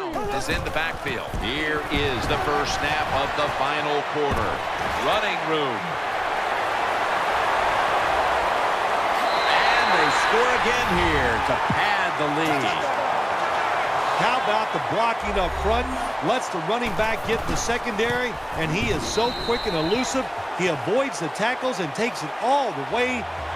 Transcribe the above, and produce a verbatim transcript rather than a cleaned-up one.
is in the backfield. Here is the first snap of the final quarter. Running room. And they score again here to pad the lead. How about the blocking up front? Lets the running back get in the secondary, and he is so quick and elusive. He avoids the tackles and takes it all the way